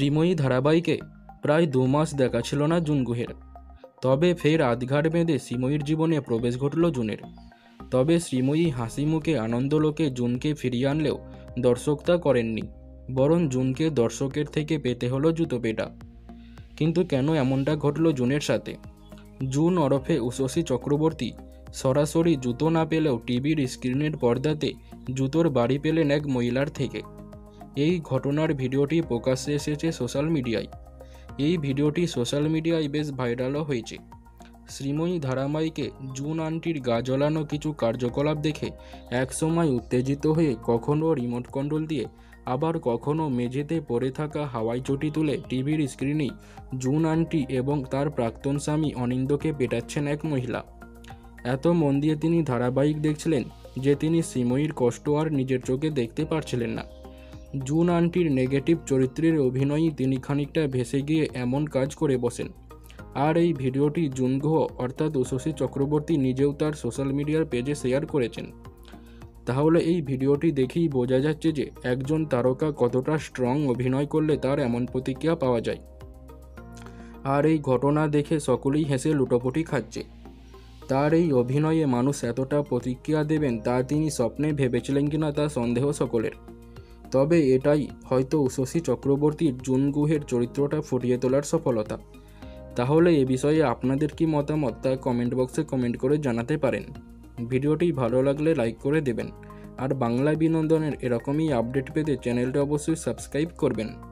শ্রীময়ী ধারাবাহিকে প্রায় 2 মাস দেখা ছিল না জুন গুহের। তবে ফের আধঘাট বেঁধে শ্রীময়ীর জীবনে প্রবেশ ঘটল জুনের। তবে শ্রীময়ী হাসি মুখে আনন্দলোকে জুনকে ফিরিয়ে আনলেও দর্শক তা করেননি, বরং জুনকে দর্শকের থেকে পেতে হলো জুতো পেটা। কিন্তু কেন এমনটা ঘটল জুনের সাথে? জুন ওরফে উষসী চক্রবর্তী সরাসরি জুতো না পেলেও টিভির স্ক্রিনের পর্দাতে জুতোর বাড়ি পেলেন এক মহিলার থেকে। এই ঘটনার ভিডিওটি প্রকাশ্যে এসেছে সোশ্যাল মিডিয়ায়। এই ভিডিওটি সোশ্যাল মিডিয়ায় বেশ ভাইরালও হয়েছে। শ্রীময়ী ধারাবাহিকে জুন আন্টির গা জ্বলানো কিছু কার্যকলাপ দেখে একসময় উত্তেজিত হয়ে কখনও রিমোট কন্ট্রোল দিয়ে, আবার কখনও মেঝেতে পড়ে থাকা হাওয়াই চটি তুলে টিভির স্ক্রিনেই জুন আন্টি এবং তার প্রাক্তন স্বামী অনিন্দকে পেটাচ্ছেন এক মহিলা। এত মন দিয়ে তিনি ধারাবাহিক দেখছিলেন যে তিনি শ্রীময়ীর কষ্ট আর নিজের চোখে দেখতে পারছিলেন না। জুন আন্টির নেগেটিভ চরিত্রের অভিনয়ই তিনি খানিকটা ভেসে গিয়ে এমন কাজ করে বসেন। আর এই ভিডিওটি জুন গুহ অর্থাৎ উষসী চক্রবর্তী নিজেও তার সোশ্যাল মিডিয়ার পেজে শেয়ার করেছেন। তাহলে এই ভিডিওটি দেখেই বোঝা যাচ্ছে যে একজন তারকা কতটা স্ট্রং অভিনয় করলে তার এমন প্রতিক্রিয়া পাওয়া যায়। আর এই ঘটনা দেখে সকলেই হেসে লুটোপুটি খাচ্ছে। তার এই অভিনয়ে মানুষ এতটা প্রতিক্রিয়া দেবেন তা তিনি স্বপ্নে ভেবেছিলেন কিনা তা সন্দেহ সকলের। তবে এটাই হয়তো উষসী চক্রবর্তীর জুন গুহের চরিত্রটা ফুটিয়ে তোলার সফলতা। তাহলে এ বিষয়ে আপনাদের কি মতামত তা কমেন্ট বক্সে কমেন্ট করে জানাতে পারেন। ভিডিওটি ভালো লাগলে লাইক করে দেবেন। আর বাংলা বিনোদনের এরকমই আপডেট পেতে চ্যানেলটা অবশ্যই সাবস্ক্রাইব করবেন।